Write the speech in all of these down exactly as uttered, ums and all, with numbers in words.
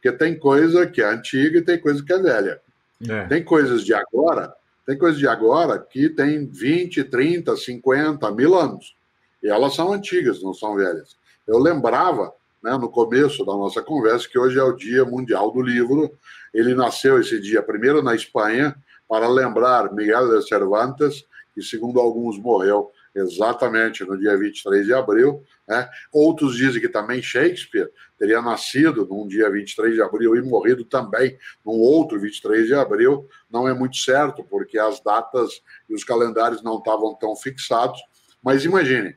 Porque tem coisa que é antiga e tem coisa que é velha. É. Tem coisas de agora, tem coisas de agora que tem vinte, trinta, cinquenta, mil anos. E elas são antigas, não são velhas. Eu lembrava, né, no começo da nossa conversa, que hoje é o Dia Mundial do Livro. Ele nasceu esse dia, primeiro na Espanha, para lembrar Miguel de Cervantes, que, segundo alguns, morreu exatamente no dia vinte e três de abril. Né? Outros dizem que também Shakespeare teria nascido num dia vinte e três de abril e morrido também num outro vinte e três de abril. Não é muito certo, porque as datas e os calendários não estavam tão fixados. Mas imagine,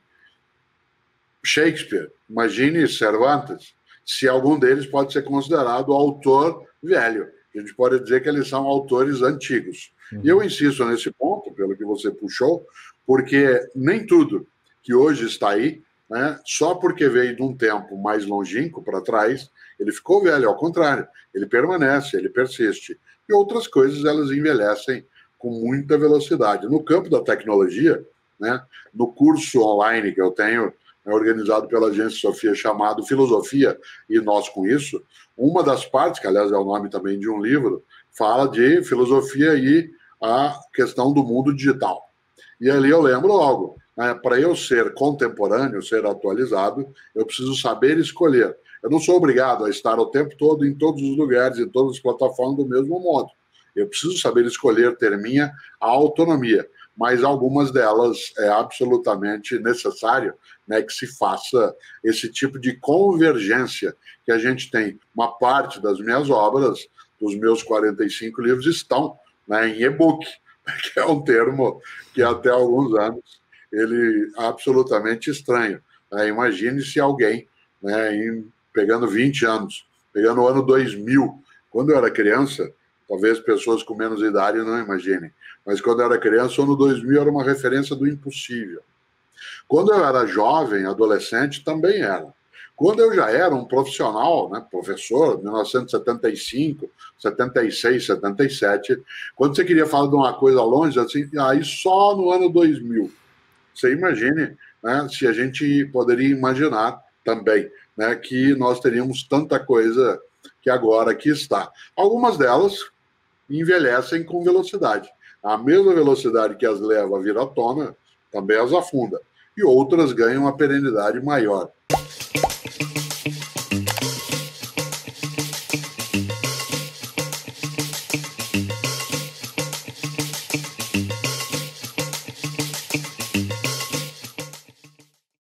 Shakespeare, imagine Cervantes, se algum deles pode ser considerado autor velho. A gente pode dizer que eles são autores antigos. Uhum. E eu insisto nesse ponto, pelo que você puxou, porque nem tudo que hoje está aí, né, só porque veio de um tempo mais longínquo para trás, ele ficou velho. Ao contrário, ele permanece, ele persiste. E outras coisas, elas envelhecem com muita velocidade. No campo da tecnologia, né, no curso online que eu tenho, é organizado pela Agência Sofia, chamado Filosofia e Nós com Isso, uma das partes, que aliás é o nome também de um livro, fala de filosofia e a questão do mundo digital. E ali eu lembro logo, né, para eu ser contemporâneo, ser atualizado, eu preciso saber escolher. Eu não sou obrigado a estar o tempo todo em todos os lugares, em todas as plataformas do mesmo modo. Eu preciso saber escolher, ter minha autonomia. Mas algumas delas é absolutamente necessário, né, que se faça esse tipo de convergência que a gente tem. Uma parte das minhas obras, dos meus quarenta e cinco livros, estão, né, em e-book, que é um termo que até alguns anos ele é absolutamente estranho. Né? Imagine se alguém, né, em, pegando vinte anos, pegando o ano dois mil, quando eu era criança, talvez pessoas com menos idade não imaginem, mas quando eu era criança, o ano dois mil era uma referência do impossível. Quando eu era jovem, adolescente, também era. Quando eu já era um profissional, né, professor, mil novecentos e setenta e cinco, setenta e seis, setenta e sete, quando você queria falar de uma coisa longe, assim, aí só no ano dois mil. Você imagine, né, se a gente poderia imaginar também, né, que nós teríamos tanta coisa que agora aqui está. Algumas delas envelhecem com velocidade. A mesma velocidade que as leva a vir à tona, também as afunda. E outras ganham uma perenidade maior.